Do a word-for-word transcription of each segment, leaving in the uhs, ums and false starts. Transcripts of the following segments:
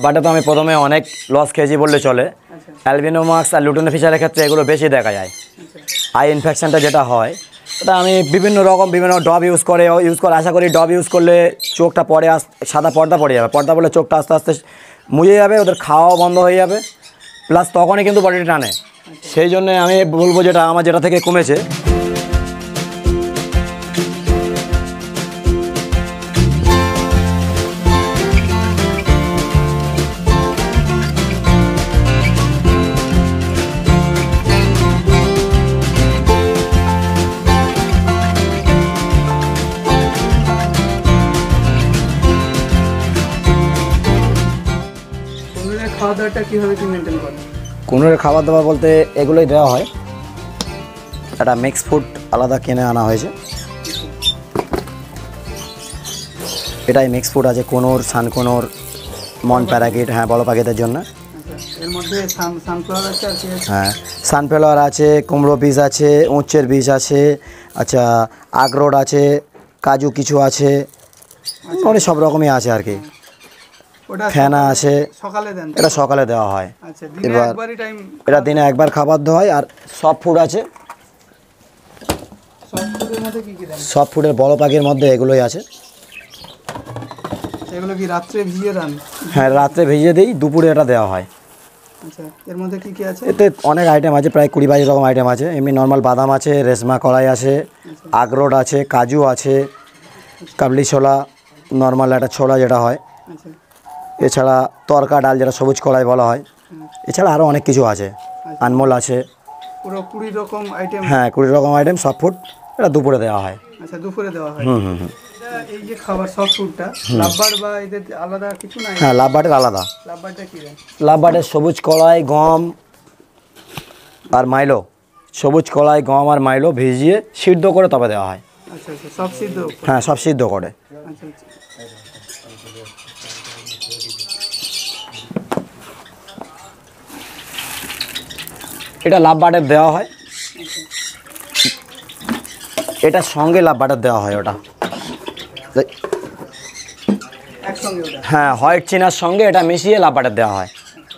বাটে তো আমি প্রথমে অনেক লস খেয়েছি বললে চলে। অ্যালবিনো মাস্ক আর লুটিনো ফিশারের ক্ষেত্রে এগুলো বেশি দেখা যায়। আই ইনফেকশানটা যেটা হয় ওটা আমি বিভিন্ন রকম বিভিন্ন ডব ইউজ করে ইউজ করে আশা করি ডব ইউজ করলে চোখটা পরে আস সাদা পর্দা পড়ে যাবে, পর্দা পড়লে চোখটা আস্তে আস্তে মুজে যাবে, ওদের খাওয়াও বন্ধ হয়ে যাবে, প্লাস তখনই কিন্তু বডিটা টানে। সেই জন্যে আমি বলবো যেটা আমার যেটা থেকে কমেছে খাওয়া দাওয়াটা কীভাবে কি মেনটেন করে? কুনুরের খাবার দাবার বলতে এগুলোই দেওয়া হয়। একটা মিক্স ফুড আলাদা কিনে আনা হয়েছে, এটাই মিক্স ফুড আছে কুনুর, সানকুনুর, মন প্যারাকিট, হ্যাঁ বড় পাখিদের জন্য। এর মধ্যে সানফ্লাওয়ার আছে, হ্যাঁ সানফ্লাওয়ার আছে, কুমড়ো বীজ আছে, উচ্চের বীজ আছে, আচ্ছা আখরোট আছে, কাজু কিছু আছে, অনেক সব রকমই আছে আর কি। ফেনা আছে, এটা সকালে দেওয়া হয়। এবার এটা দিনে একবার খাবার দেওয়া হয়। আর সব ফুড আছে, সব ফুডের বড় পাখির মধ্যে এগুলোই আছে। এগুলো কি রাত্রে ভিজিয়ে দেন? হ্যাঁ রাত্রে ভিজিয়ে দিই, দুপুরে এটা দেওয়া হয়। আচ্ছা এর মধ্যে কি কি আছে? এতে অনেক আইটেম আছে, প্রায় কুড়ি বাইশ রকম আইটেম আছে। এমনি নর্মাল বাদাম আছে, রেশমা কড়াই আছে, আখরোট আছে, কাজু আছে, কাবলি ছোলা, নর্মাল একটা ছোলা যেটা হয়, এছাড়া তরকা ডাল যেটা সবুজ কড়াই বলা হয়, এছাড়া আরও অনেক কিছু আছে, আনমোল আছে, পুরো কুড়ি রকম আইটেম। হ্যাঁ কুড়ি রকম আইটেম সব ফুড এটা দুপুরে দেওয়া হয়। আচ্ছা দুপুরে দেওয়া হয়। হুম হুম হুম এই যে খাবার সব ফুডটা লাভবার বা এদের আলাদা কিছু নাই? হ্যাঁ লাভবাটের আলাদা। লাভবারটা কি দেন? লাভবাটের সবুজ কড়াই, গম আর মাইলো, সবুজ কড়াই, গম আর মাইলো ভিজিয়ে সিদ্ধ করে তবে দেওয়া হয়। আচ্ছা আচ্ছা সব সিদ্ধ? হ্যাঁ সব সিদ্ধ করে। আচ্ছা আচ্ছা এটা লাভ বাটার দেওয়া হয়, এটার সঙ্গে লাভ বাটার দেওয়া হয়। ওটা হ্যাঁ হোয়াইট চিনার সঙ্গে এটা মিশিয়ে লাভ বাটার দেওয়া হয়।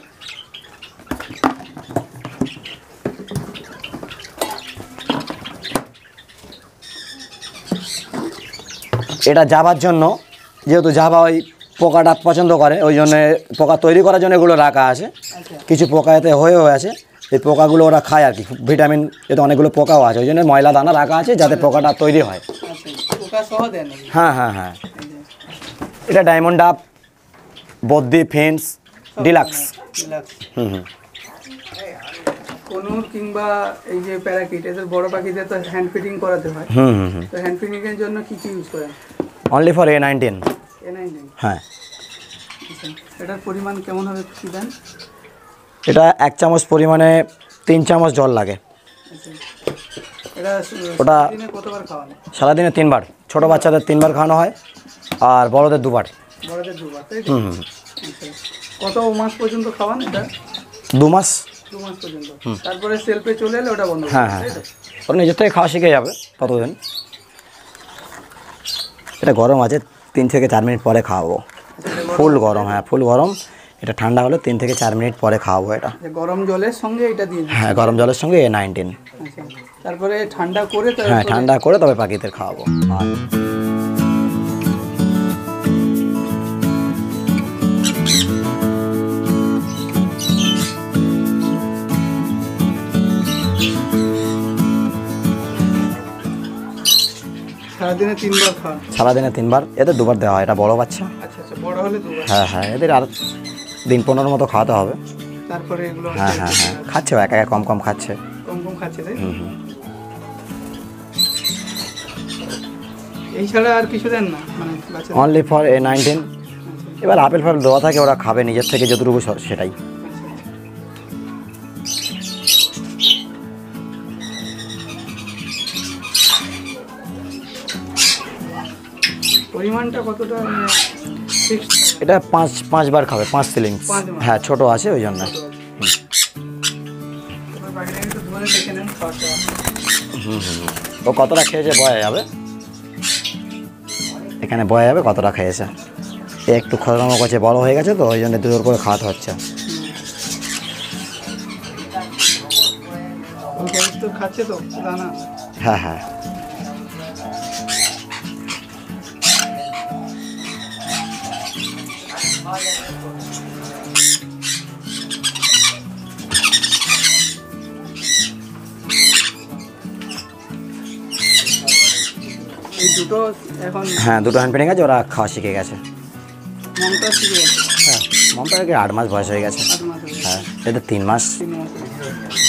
এটা যাবার জন্য, যেহেতু জাভা ওই পোকাটা পছন্দ করে, ওই জন্যে পোকা তৈরি করার জন্য এগুলো রাখা আছে। কিছু পোকা এতে হয়েও আছে, এই পোকাগুলো ওরা খায় আর কি, ভিটামিন এতে অনেকগুলো পোকাও আছে, ওই জন্য ময়লা দানা রাখা আছে যাতে পোকাটা তৈরি হয়। হ্যাঁ হ্যাঁ হ্যাঁ এটা ডায়মন্ড ডাব, বদ্দি, ফিন্স, ডিলাক্স। হুম হুম কোনুর কিংবা এই যে প্যারাকিট এদের বড় পাখিদের তো হ্যান্ড ফিডিং করাতে হয়। হুম হুম হুম তো হ্যান্ড ফিডিং এর জন্য কি কি ইউজ করেন? Only for A nineteen. A nineteen হ্যাঁ এটার পরিমাণ কেমন হবে কি দেন? এটা এক চামচ পরিমাণে তিন চামচ জল লাগে। এটা ওটা দিনে কতবার খাওয়ান? সারাদিনে তিনবার, ছোটো বাচ্চাদের তিনবার খাওয়ানো হয় আর বড়দের দুবার। বড়দের দুবার তাই তো? হুম হুম কত মাস পর্যন্ত খাওয়ান এটা? দু মাস। দু মাস পর্যন্ত, তারপরে সেলফে চলে এলে ওটা বন্ধ? হ্যাঁ হ্যাঁ ওরা নিজের থেকে খাওয়া শিখে যাবে ততদিন। এটা গরম আছে, তিন থেকে চার মিনিট পরে খাওয়াবো। ফুল গরম, হ্যাঁ ফুল গরম। এটা ঠান্ডা হলে তিন থেকে চার মিনিট পরে খাওয়াবো। এটা গরম জলের সঙ্গে এটা দিয়ে? হ্যাঁ গরম জলের সঙ্গে এ নাইনটিন। তারপরে ঠান্ডা করে? হ্যাঁ ঠান্ডা করে তবে পাখিদের খাওয়াবো। সারাদিনে তিনবার খাওয়ান? সারাদিনে তিনবার, এদের দুবার দেওয়া হয়। এটা বড় বাচ্চা। আচ্ছা আচ্ছা বড় হলে দুবার? হ্যাঁ হ্যাঁ এদের আর দিন পনেরো মতো খাওয়াতে হবে। তারপরে এগুলো? হ্যাঁ হ্যাঁ হ্যাঁ খাচ্ছে, একা একা কম কম খাচ্ছে। কম কম খাচ্ছে তাই? হুম হুম এই ছাড়া আর কিছু দেন না মানে? Only for A nineteen. এবার আপেল ফাপেল দেওয়া থাকে, ওরা খাবে নিজের থেকে যতটুকু সেটাই। পরিমাণটা কতটা? এটা পাঁচ পাঁচবার খাবে, পাঁচ সিলিংস। হ্যাঁ ছোট আছে ওই জন্য। হুম হুম ও কতটা খেয়েছে বোঝা যাবে, এখানে বোঝা যাবে কতটা খেয়েছে। এ একটু খরগামো করছে, বড় হয়ে গেছে তো ওই জন্য দূর করে খাওয়াতে হচ্ছে। তো খাচ্ছে তো দানা। হ্যাঁ হ্যাঁ এই দুটো এখন হ্যাঁ দুটো হ্যান্ড ফিডিং আছে, ওরা খাওয়া শিখে গেছে। মমতা শিখে গেছে। হ্যাঁ মমতাকে আট মাস বয়স হয়ে গেছে। আট মাস হয়ে গেছে। হ্যাঁ এটা তিন মাস। তিন মাস হয়ে গেছে।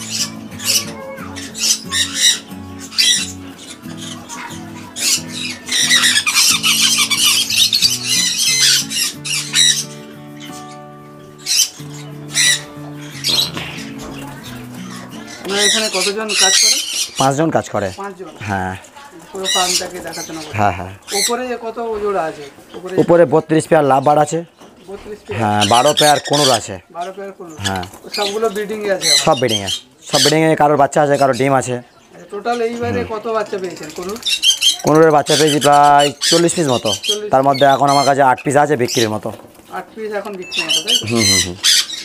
আপনার এখানে কতজন কাজ করে? পাঁচজন কাজ করে। পাঁচজন। হ্যাঁ পুরো ফার্মটাকে দেখাশোনা করে। হ্যাঁ হ্যাঁ উপরে কত জোড়া আছে? উপরে উপরে বত্রিশ পেয়ার লাভবার আছে। বত্রিশ পেয়ার। হ্যাঁ বারো পেয়ার কোনুর আছে। বারো পেয়ার কোন? হ্যাঁ সবগুলো ব্রিডিং এ আছে? সব ব্রিডিংয়ে, সব ব্রিডিংয়ে কারোর বাচ্চা আছে, কারোর ডিম আছে। টোটাল এইবারে কত বাচ্চা পেয়েছেন কোনুর? কোনুরের বাচ্চা পেয়েছি প্রায় চল্লিশ পিস মতো। চল্লিশ। তার মধ্যে এখন আমার কাছে আট পিস আছে বিক্রির মতো। আট পিস এখন বিক্রি হতো তাই তো? হুম হুম হুম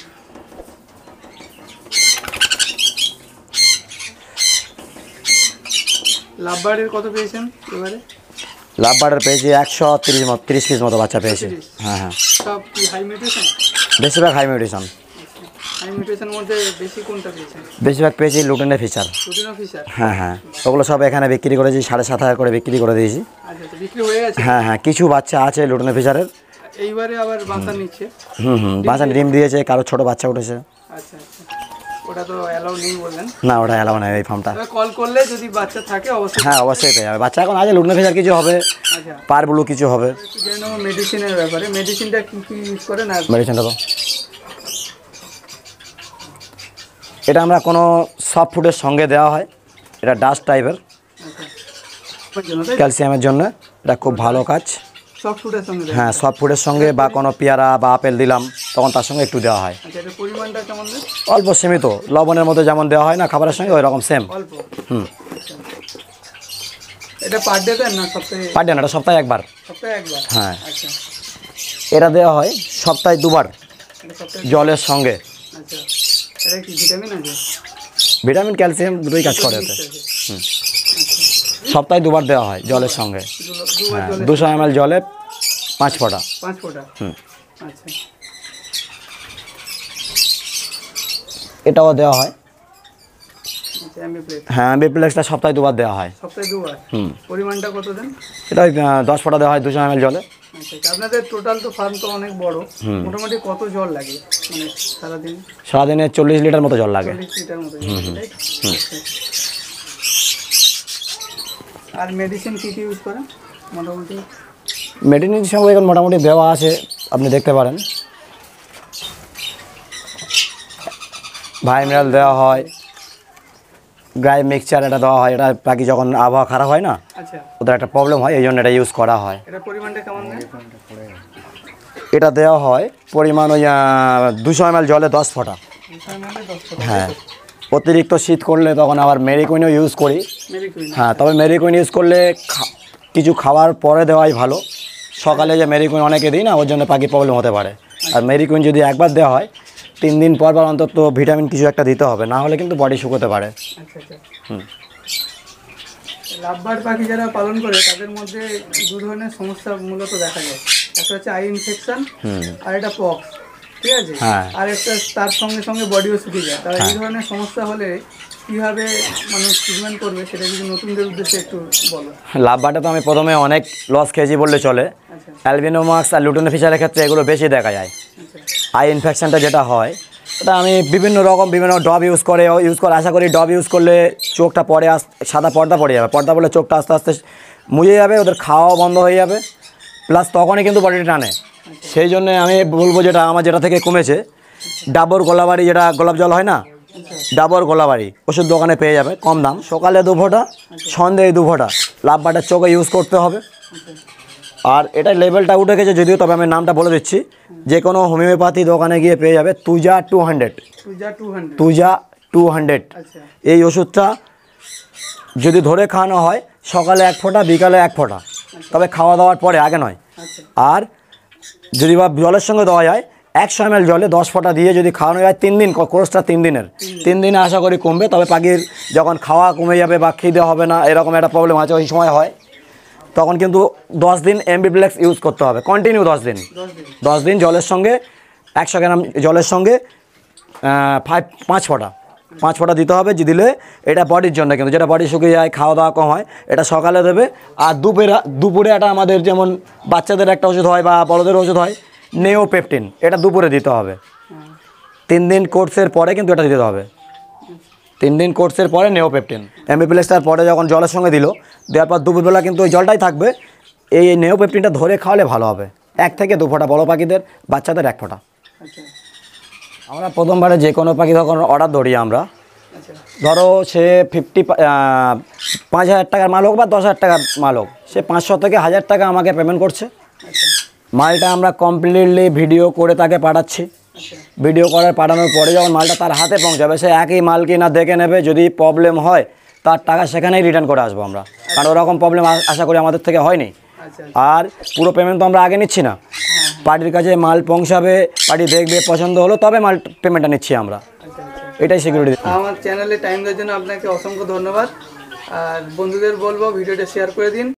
লাভবার্ডের কত পেয়েছেন এবারে? লাভবার্ডের পেয়েছি একশো তিরিশ মতো, তিরিশ পিস মতো বাচ্চা পেয়েছি। তিরিশ। হ্যাঁ হ্যাঁ সব কি হাই মিউটেশন? বেশিরভাগ হাই মিউটেশন। হাই মিউটেশন মধ্যে বেশি কোনটা পেয়েছেন? বেশিরভাগ পেয়েছি লুটেনের ফিচার। Protein officer? হ্যাঁ হ্যাঁ ওগুলো সব এখানে বিক্রি করেছি, সাড়ে সাত হাজার করে বিক্রি করে দিয়েছি। আচ্ছা আচ্ছা বিক্রি হয়ে গেছে? হ্যাঁ হ্যাঁ কিছু বাচ্চা আছে লুটেনের ফিচারের। এইবারে আবার বাচ্চা নিচ্ছে? হুম হুম বাচ্চা ডিম দিয়েছে, কারো ছোট বাচ্চা উঠেছে। আচ্ছা আচ্ছা ওটা তো অ্যালাউ নেই বললেন? না ওটা এলাও না এই ফার্মটা। কল করলে যদি বাচ্চা থাকে অবশ্যই। হ্যাঁ অবশ্যই পেয়ে যাবে বাচ্চা। এখন আছে লুটেনের ফিচার কিছু হবে, আচ্ছা পার ব্লু কিছু হবে। একটু জেনে নেবো মেডিসিনের ব্যাপারে। মেডিসিনটা কি কি ইউজ করেন? আর মেডিসিনটা তো এটা আমরা কোনো সফট ফুডের সঙ্গে দেওয়া হয়, এটা ডাস্ট টাইপের ক্যালসিয়ামের জন্য, এটা খুব ভালো কাজ। সফট ফুডের সঙ্গে দেন? হ্যাঁ সফট ফুডের সঙ্গে বা কোনো পেয়ারা বা আপেল দিলাম তখন তার সঙ্গে একটু দেওয়া হয়। আচ্ছা এটার পরিমাণটা কেমন দেন? অল্প সীমিত, লবণের মতো যেমন দেওয়া হয় না খাবারের সঙ্গে ওই রকম সেম। অল্প? হুম এটা পার ডে দেন না সপ্তাহে? পার ডে না, এটা সপ্তাহে একবার। সপ্তাহে একবার? হ্যাঁ আচ্ছা এটা দেওয়া হয় সপ্তাহে দুবার এটা সপ্তাহে? জলের সঙ্গে। আচ্ছা এটা কি ভিটামিন আছে? ভিটামিন ক্যালসিয়াম দুটোই কাজ করে এতে। আছে? হুম সপ্তাহে দুবার দেওয়া হয় জলের সঙ্গে। দুলো- দুবার হ্যাঁ জলে? দুশো এম এল জলে পাঁচ ফোঁটা। পাঁচ ফোঁটা? হুম আচ্ছা এটাও দেওয়া হয়। আচ্ছা এমবিপ্লেক্স? হ্যাঁ বিপ্লেক্সটা সপ্তাহে দুবার দেওয়া হয়। সপ্তাহে দুবার? হুম পরিমাণটা কত দেন? এটা ওই, আহ, দশ ফোঁটা দেওয়া হয় দুশো এম এল জলে। আচ্ছা আচ্ছা আপনাদের টোটাল তো ফার্ম তো অনেক বড়, মোটামুটি কত জল লাগে মানে সারাদিন? সারাদিনে চল্লিশ লিটার মতো জল লাগে। চল্লিশ লিটার মতো জল লাগে, তাই তো? আচ্ছা। আর মেডিসিন কী কী ইউজ করেন মোটামুটি? মেডিসিন সঙ্গে এখন মোটামুটি দেওয়া আছে, আপনি দেখতে পারেন। ভাই মিনারেল দেওয়া হয়, গ্রাই মিক্সচার এটা দেওয়া হয়। এটা বাকি যখন আবহাওয়া খারাপ হয় না আচ্ছা ওদের একটা প্রবলেম হয়, এই জন্য এটা ইউজ করা হয়। এটা পরিমাণটা কেমন দেন? এটা দেওয়া হয় পরিমাণ ওই দুশো এম এল জলে দশ ফোঁটা। দুশো এম এল এ দশ ফোঁটা? হ্যাঁ অতিরিক্ত শীত করলে তখন আবার মেরিকুইনও ইউজ করি। মেরিকুইন? হ্যাঁ তবে মেরিকুইন ইউজ করলে খা- কিছু খাওয়ার পরে দেওয়াই ভালো। সকালে যে মেরিকুইন অনেকে দিই না, ওর জন্য পাখি প্রবলেম হতে পারে। আর মেরিকুইন যদি একবার দেওয়া হয় তিন দিন পর পর অন্তত ভিটামিন কিছু একটা দিতে হবে, না হলে কিন্তু বডি শুকোতে পারে। আচ্ছা আচ্ছা হুম লাভবার্ড পাখি যারা পালন করে তাদের মধ্যে দু ধরনের সমস্যা মূলত দেখা যায়। একটা হচ্ছে আই ইনফেকশন আর একটা পক্স, ঠিক আছে? হ্যাঁ। আর একটা তার সঙ্গে সঙ্গে বডিও শুকিয়ে যায়। তারা এই ধরনের সমস্যা হলে কীভাবে মানুষ ট্রিটমেন্ট করবে সেটা যদি নতুনদের উদ্দেশ্যে একটু বলো। লাভবার্ডে তো আমি প্রথমে অনেক লস খেয়েছি বললে চলে। আচ্ছা অ্যালবিনোমাক্স আর লুটিনো ফিশারের ক্ষেত্রে এগুলো বেশি দেখা যায়। আচ্ছা আই ইনফেকশনটা যেটা হয় ওটা আমি বিভিন্ন রকম বিভিন্ন ডব ইউজ করে ইউজ করে আশা করি ডব ইউজ করলে চোখটা পরে আস সাদা পর্দা পড়ে যাবে, পর্দা পড়লে চোখটা আস্তে আস্তে মুজে যাবে, ওদের খাওয়াও বন্ধ হয়ে যাবে, প্লাস তখনই কিন্তু বডিটা টানে। সেই জন্যে আমি বলবো যেটা আমার যেটা থেকে কমেছে ডাবর গোলাবাড়ি, যেটা গোলাপ জল হয় না, ডাবর গোলাবাড়ি ওষুধ দোকানে পেয়ে যাবে কম দাম। সকালে দু ফোঁটা, সন্ধ্যায় দু ফোঁটা লাভবার্ডের চোখে ইউজ করতে হবে। আর এটা লেভেলটা উঠে গেছে যদিও, তবে আমি নামটা বলে দিচ্ছি, যে কোনো হোমিওপ্যাথি দোকানে গিয়ে পেয়ে যাবে thuja two hundred. Thuja two hundred? Thuja two hundred আচ্ছা এই ওষুধটা যদি ধরে খাওয়ানো হয় সকালে এক ফোঁটা বিকালে এক ফোঁটা, তবে খাওয়া দাওয়ার পরে, আগে নয়। আচ্ছা আর যদি বা জলের সঙ্গে দেওয়া যায় একশো এম এল জলে দশ ফোঁটা দিয়ে যদি খাওয়ানো যায় তিন দিন, কোর্সটা তিন দিনের, তিন দিনে আশা করি কমবে। তবে পাখির যখন খাওয়া কমে যাবে বা খিদে হবে না এরকম একটা প্রবলেম আছে ওই সময় হয়, তখন কিন্তু দশ দিন এমবিপ্লেক্স ইউজ করতে হবে কন্টিনিউ দশ দিন দশ দিন দশ দিন জলের সঙ্গে একশো গ্রাম জলের সঙ্গে ফাইভ পাঁচ ফোঁটা পাঁচ ফোঁটা দিতে হবে। যে দিলে এটা বডির জন্য, কিন্তু যেটা বডি শুকিয়ে যায় খাওয়া দাওয়া কম হয় এটা সকালে দেবে। আর দুপুরে দুপুরে একটা আমাদের যেমন বাচ্চাদের একটা ওষুধ হয় বা বড়দের ওষুধ হয় নেওপেপটিন, এটা দুপুরে দিতে হবে। তিন দিন কোর্সের পরে কিন্তু এটা দিতে হবে, তিন দিন কোর্সের পরে নেওপেপটিন। এমবিপ্লেক্সটার পরে যখন জলের সঙ্গে দিল, দেওয়ার পর দুপুরবেলা কিন্তু ওই জলটাই থাকবে। এই নেওপেপটিনটা ধরে খাওয়ালে ভালো হবে। এক থেকে দু ফোঁটা বড়ো পাখিদের, বাচ্চাদের এক ফোঁটা। আচ্ছা আমরা প্রথমবারে যে কোনো পাখি যখন অর্ডার ধরি আমরা, আচ্ছা ধরো সে ফিফটি পাঁচ হাজার টাকার মাল হোক বা দশ হাজার টাকার মাল হোক, সে পাঁচশো থেকে হাজার টাকা আমাকে পেমেন্ট করছে। আচ্ছা মালটা আমরা কমপ্লিটলি ভিডিও করে তাকে পাঠাচ্ছি। আচ্ছা ভিডিও করে পাঠানোর পরে যখন মালটা তার হাতে পৌঁছাবে, সে একই মাল কিনা দেখে নেবে। যদি প্রবলেম হয় তার টাকা সেখানেই রিটার্ন করে আসবো আমরা, কারণ ওরকম প্রবলেম আশা করি আমাদের থেকে হয়নি। আচ্ছা আর পুরো পেমেন্ট তো আমরা আগে নিচ্ছি না, পার্টির কাছে মাল পৌঁছাবে, পার্টি দেখবে, পছন্দ হলো তবে মাল পেমেন্টটা নিচ্ছি আমরা, আচ্ছা আচ্ছা এটাই সিকিউরিটি। আমার চ্যানেলে টাইম দেওয়ার জন্য আপনাকে অসংখ্য ধন্যবাদ। আর বন্ধুদের বলবো ভিডিওটা শেয়ার করে দিন।